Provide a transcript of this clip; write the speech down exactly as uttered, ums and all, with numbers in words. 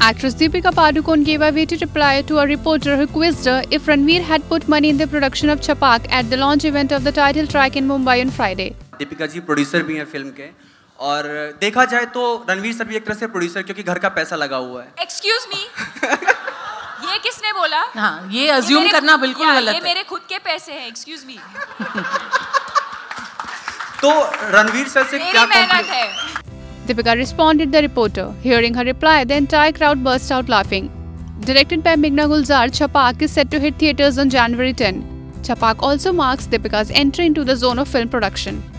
Actress Deepika Padukone gave a witty reply to a reporter who quizzed her if Ranveer had put money in the production of Chhapaak at the launch event of the title track in Mumbai on Friday. Deepika ji producer भी हैं film के, और देखा जाए तो Ranveer sir भी एक तरह से प्रोड्यूसर, क्योंकि घर का पैसा लगा हुआ है। Excuse me, ये किसने बोला? हाँ, ये अज्यूम करना बिल्कुल गलत है। ये मेरे खुद के पैसे हैं, excuse me। तो रणवीर सर से क्या मेहनत है? Deepika responded the reporter. Hearing her reply, the entire crowd burst out laughing. Directed by Meghna Gulzar, Chhapaak is set to hit theatres on January tenth. Chhapaak also marks Deepika's entry into the zone of film production.